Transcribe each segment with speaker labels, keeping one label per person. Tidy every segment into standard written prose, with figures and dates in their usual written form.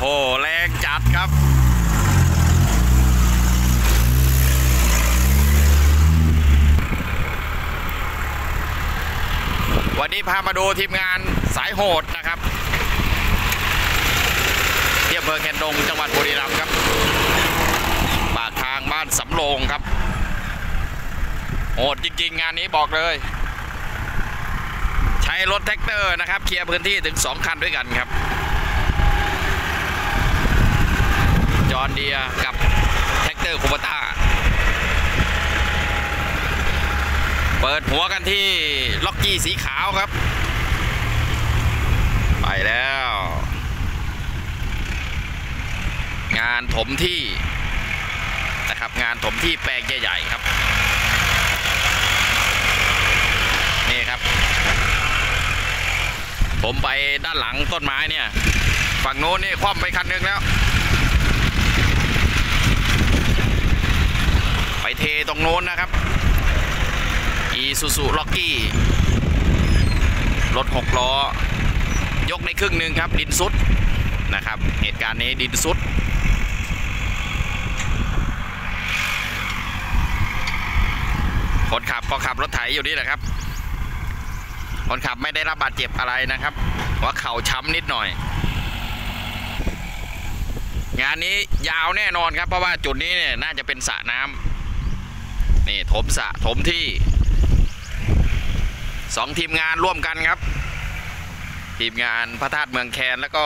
Speaker 1: หแรงจัดครับวันนี้พามาดูทีมงานสายโหดนะครับที่อำเภอแคนดงจังหวัดบุรีรัมย์ครับปากทางบ้านสำโรงครับโหดจริงๆงานนี้บอกเลยใช้รถแท็กเตอร์นะครับเคลียร์พื้นที่ถึง2 คันด้วยกันครับจอห์นเดียร์กับแท็กเตอร์คูปต้าเปิดหัวกันที่ล็อกกี้สีขาวครับไปแล้วงานถมที่นะครับงานถมที่แปลงใหญ่ๆครับนี่ครับผมไปด้านหลังต้นไม้เนี่ยฝั่งโน้นนี่คว่ำไปคันนึงแล้วไปเทตรงโน้นนะครับIsuzu Rocky รถ6 ล้อยกในครึ่งหนึ่งครับดินซุดนะครับเหตุการณ์นี้ดินซุดคนขับก็ขับรถไถอยู่นี่แหละครับคนขับไม่ได้รับบาดเจ็บอะไรนะครับว่าเข่าช้ำนิดหน่อยงานนี้ยาวแน่นอนครับเพราะว่าจุดนี้เนี่ยน่าจะเป็นสระน้ำนี่ถมสระถมที่2 ทีมงานร่วมกันครับทีมงานพระธาตุเมืองแคนแล้วก็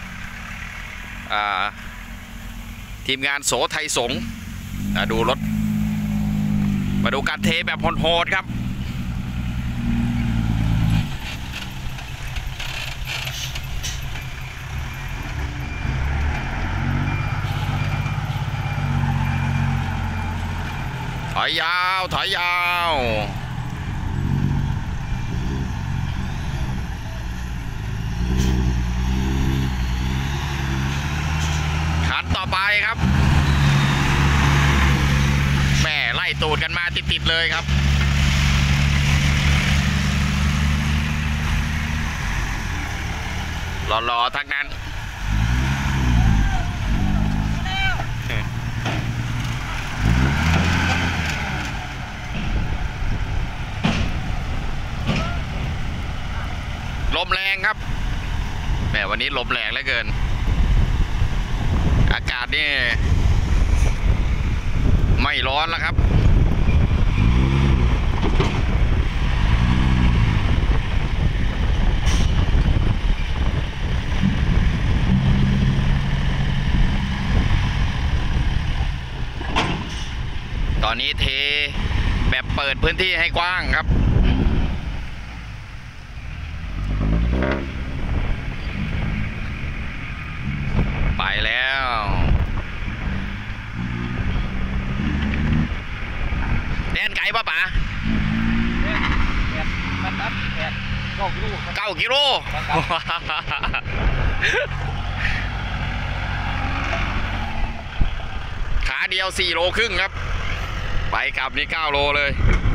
Speaker 1: ทีมงานโสไทยสงฆ์ดูรถมาดูการเทแบบโหดๆครับถอยยาวถอยยาวคันต่อไปครับแม่ไล่ตูดกันมาติดๆเลยครับหล่อๆทั้งนั้นลมแรงครับแม่วันนี้ลมแรงเหลือเกินอากาศนี่ไม่ร้อนแล้วครับตอนนี้เทแบบเปิดพื้นที่ให้กว้างครับไปแล้วแดนไก่ป่ะป๋า9 กิโลขาเดียว4 โลครึ่งครับไปกลับนี่9 โลเลย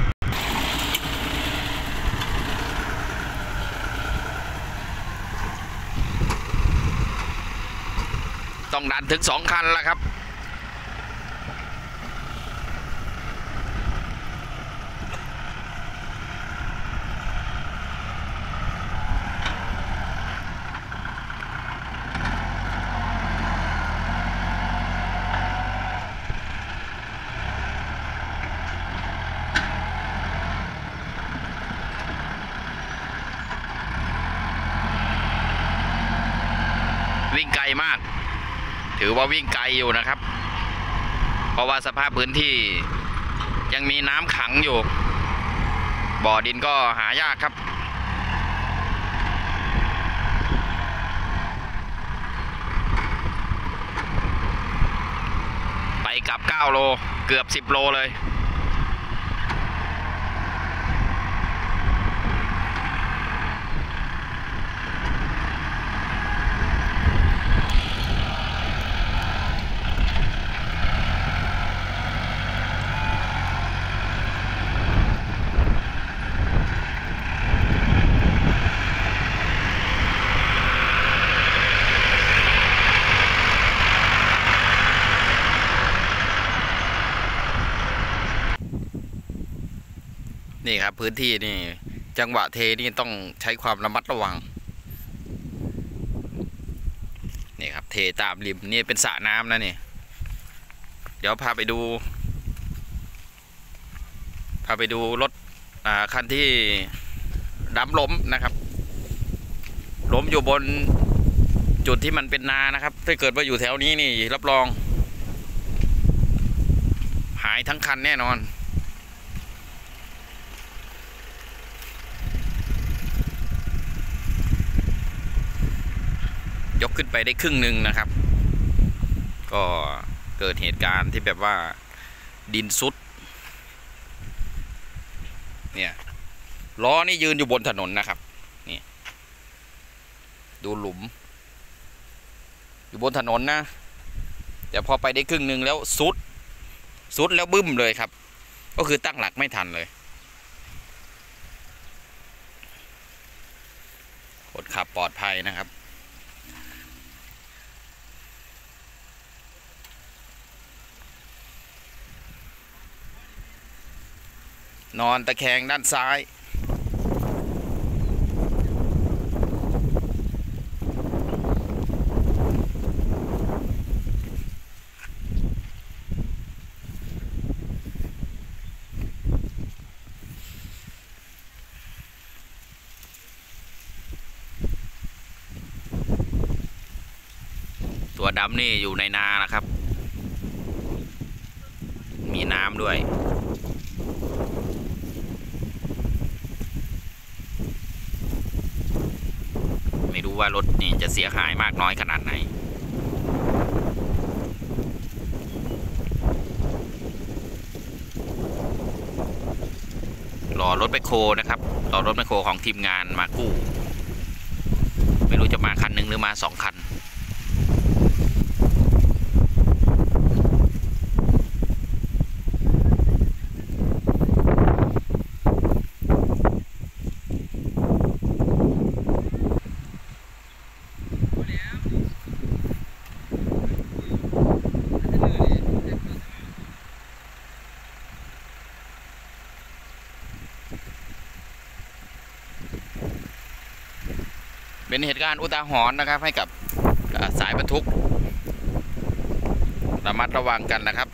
Speaker 1: ต้องดันถึง2 คันแล้วครับวิ่งไกลมากถือว่าวิ่งไกลอยู่นะครับเพราะว่าสภาพพื้นที่ยังมีน้ำขังอยู่บ่อดินก็หายากครับไปกลับ9 โลเกือบ10 โลเลยนี่ครับพื้นที่นี่จังหวะเทนี่ต้องใช้ความระมัดระวังนี่ครับเทตามริมนี่เป็นสระน้ำนะนี่เดี๋ยวพาไปดูรถคันที่ดำล้มนะครับล้มอยู่บนจุดที่มันเป็นนานะครับถ้าเกิดว่าอยู่แถวนี้นี่รับรองหายทั้งคันแน่นอนยกขึ้นไปได้ครึ่งหนึ่งนะครับก็เกิดเหตุการณ์ที่แบบว่าดินซุดเนี่ยล้อนี่ยืนอยู่บนถนนนะครับนี่ดูหลุมอยู่บนถนนนะแต่พอไปได้ครึ่งหนึ่งแล้วซุดแล้วบึ้มเลยครับก็คือตั้งหลักไม่ทันเลยคนขับปลอดภัยนะครับนอนตะแคงด้านซ้ายตัวดำนี่อยู่ในนานะครับมีน้ำด้วยไม่รู้ว่ารถนี่จะเสียหายมากน้อยขนาดไหนรอรถแมคโครนะครับรอรถแมคโครของทีมงานมากู้ไม่รู้จะมาคันหนึ่งหรือมา2 คันเป็นเหตุการณ์อุทาหรณ์นะครับให้กับสายบรรทุกระมัดระวังกันนะครับ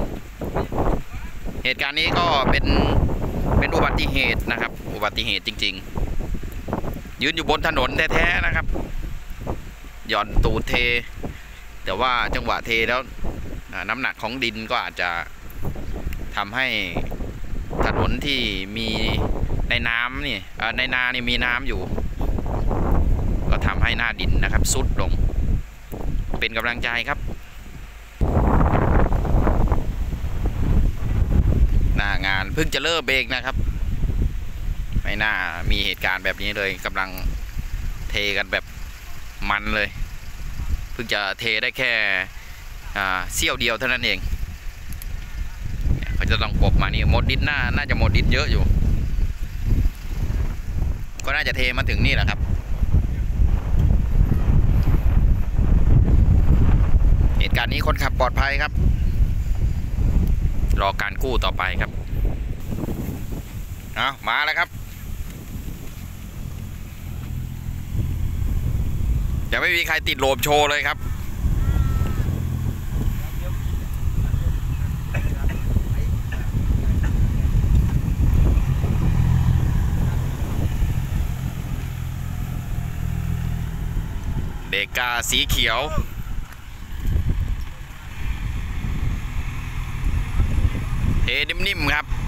Speaker 1: เหตุการณ์นี้ก็เป็นอุบัติเหตุนะครับอุบัติเหตุจริงๆยืนอยู่บนถนนแท้ๆนะครับหย่อนตูดเทแต่ว่าจังหวะเทแล้วน้ำหนักของดินก็อาจจะทำให้ถนนที่มีในน้ำนี่ในนานี่มีน้ำอยู่ก็ทำให้หน้าดินนะครับซุดลงเป็นกำลังใจครับหน้างานเพิ่งจะเริ่มเบรกนะครับไม่น่ามีเหตุการณ์แบบนี้เลยกำลังเทกันแบบมันเลยเพิ่งจะเทได้แค่เสี้ยวเดียวเท่านั้นเองเขาจะต้องกบมานี่หมดดินน่าจะหมดดินเยอะอยู่ก็น่าจะเทมาถึงนี่แหละครับเหตุการณ์นี้คนขับปลอดภัยครับรอการกู้ต่อไปครับเอามาแล้วครับยังไม่มีใครติดโลมโชว์เลยครับเบรกกาสีเขียวเทนิ่มๆครับ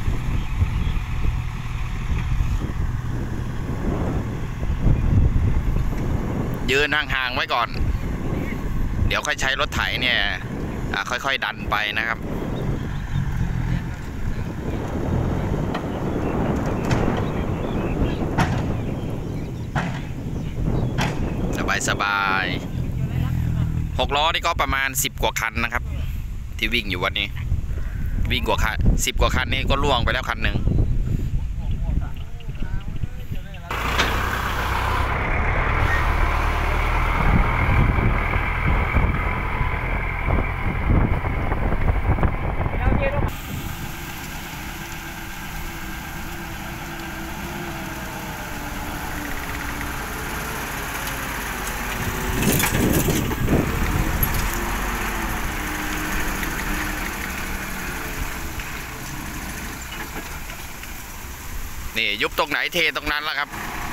Speaker 1: ยืนห่างๆไว้ก่อนเดี๋ยวค่อยใช้รถไถเนี่ยค่อยๆดันไปนะครับสบาย6 ล้อนี่ก็ประมาณ10 กว่าคันนะครับที่วิ่งอยู่วันนี้วิ่งกว่าคัน10 กว่าคันนี่ก็ล่วงไปแล้วคันหนึ่งนี่ยุบตรงไหนเทตรงนั้นแล้วครับ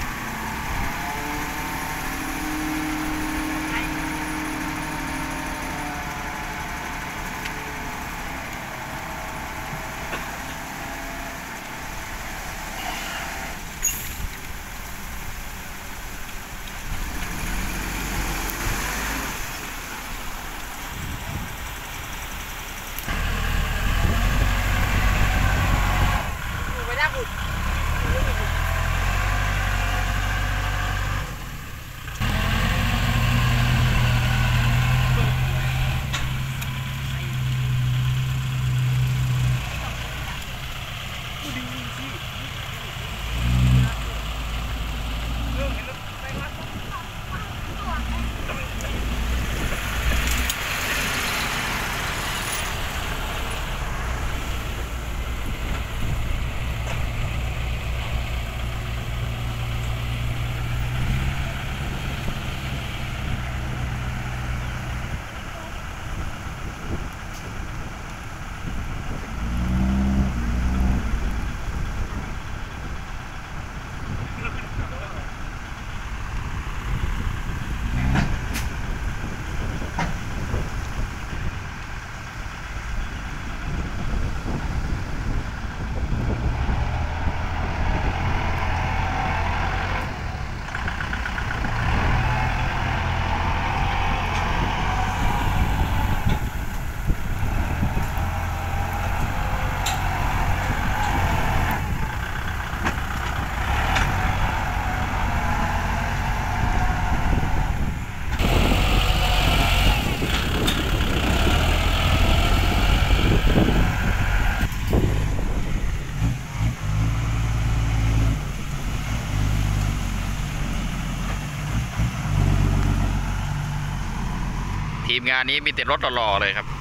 Speaker 1: ทีมงานนี้มีแต่รถหล่อๆเลยครับ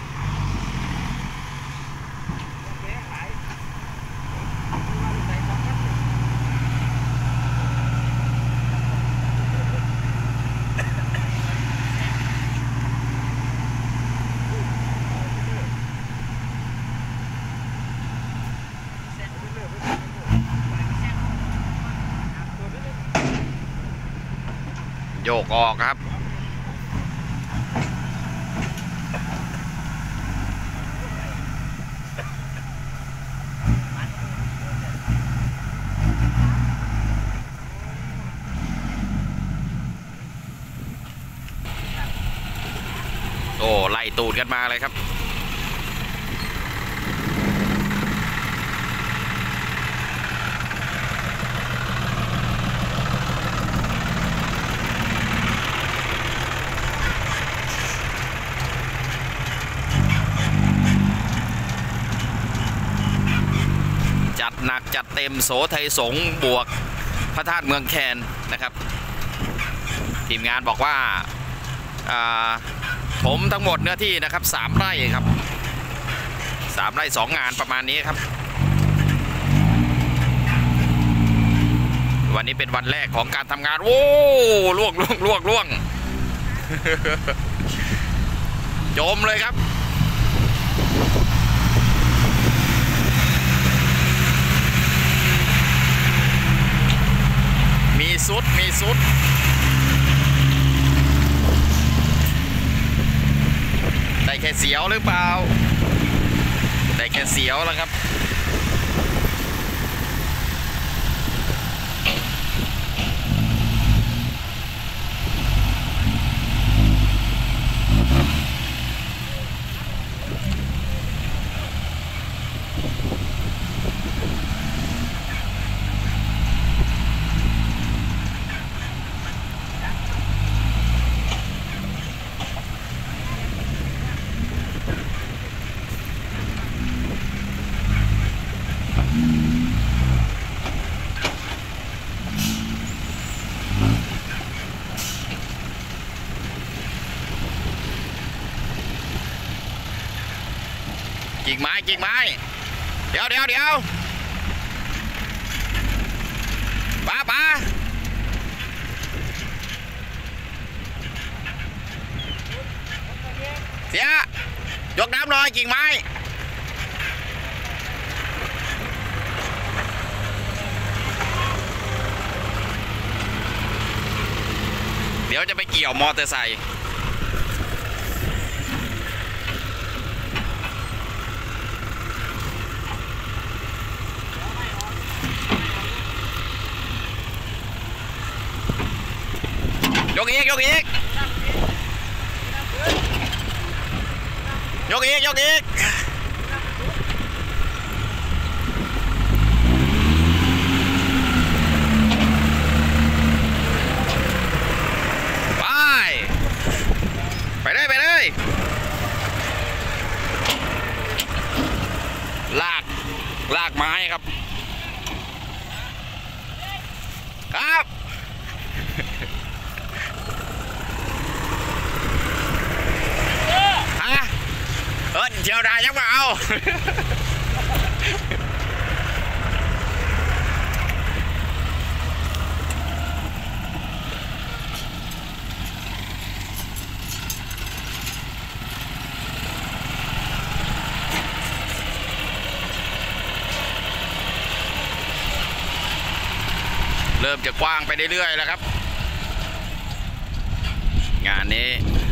Speaker 1: โยกออกครับโอ้ไล่ตูดกันมาเลยครับจัดหนักจัดเต็มโสไทยสงฆ์บวกพระธาตุเมืองแคนนะครับทีมงานบอกว่าผมทั้งหมดเนื้อที่นะครับ3 ไร่ครับ3 ไร่ 2 งานประมาณนี้ครับวันนี้เป็นวันแรกของการทำงานโอ้ล่วง จมเลยครับมีสุดได้แค่เสียวหรือเปล่าได้แค่เสียวแล้วครับกิ่งไม้เดี๋ยวป้าเสียยกน้ำหน่อยกิ่งไม้ดี๋ยวจะไปเกี่ยวมอเตอร์ไซค์ยกอีกยกอีกยกอีกยกอีกไปเลยไปเลยลากไม้ครับครับฮะเจียวดายังมาเอาเริ่มจะกว้างไปเรื่อยๆแล้วครับงานนี้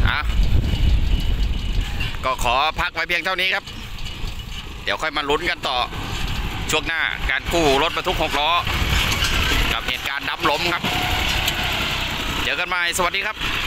Speaker 1: ก็ขอพักไว้เพียงเท่านี้ครับเดี๋ยวค่อยมาลุ้นกันต่อช่วงหน้าการกู้รถบรรทุก6 ล้อกับเหตุการณ์ดำล้มครับเจอกันใหม่สวัสดีครับ